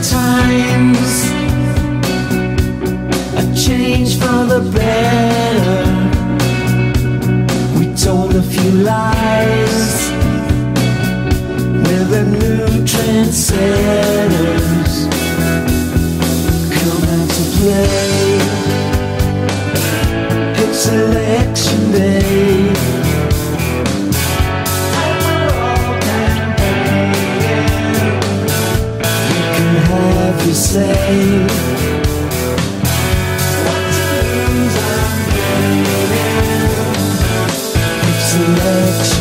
times, a change for the better. We told a few lies, we're the new trendsetters. Come out to play, it's election day, and we're all campaigning. You can have your say. What to lose, I'm winning. It's election